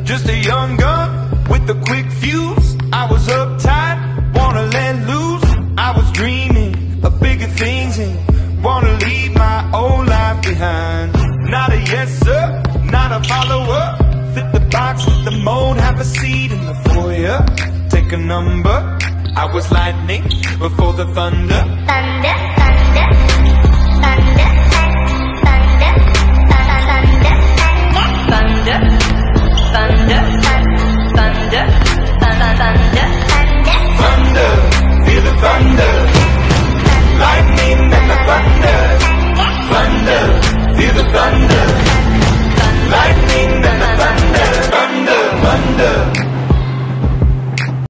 just a young gun with a quick fuse. I was uptight, wanna let loose. I was dreaming of bigger things and wanna leave my old life behind. Not a yes sir, not a follower. Fit the box, fit the mold, have a seat in the foyer. Take a number, I was lightning before the thunder.